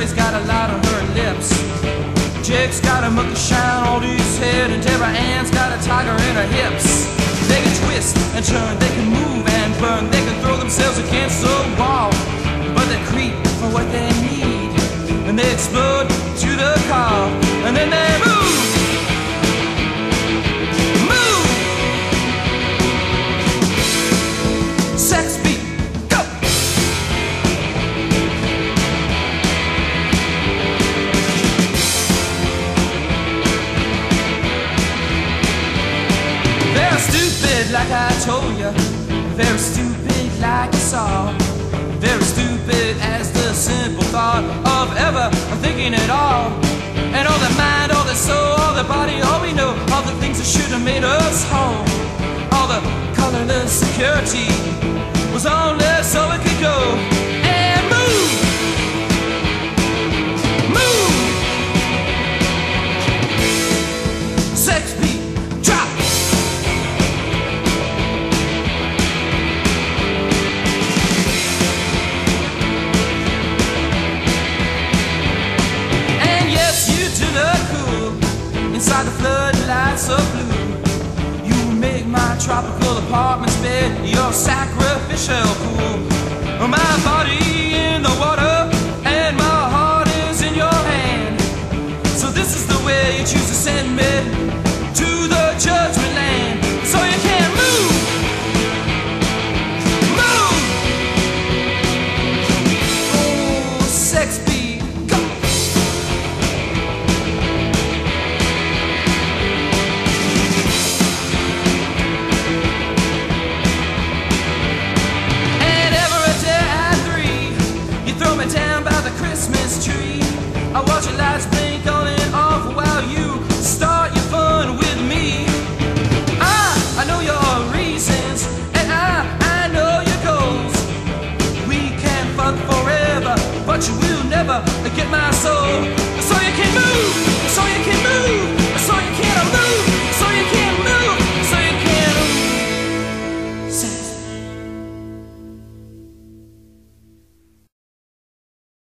Mary's got a light on her lips. Jake's got a monkey shine on his head, and Deborah Ann's got a tiger in her hips. They can twist and turn, they can move and burn, they can throw themselves against the wall, but they creep for what they need, and they explode to the call, and then they move. Move! Sex beat, go! Very stupid like I told you, very stupid like you saw, very stupid as the simple thought of ever thinking at all. And all the mind, all the soul, all the body, all we know, all the things that should have made us whole, all the colorless security was only so it could go and move. Move! Sex beat, drop! Inside the floodlights of blue, you make my tropical apartment's bed your sacrificial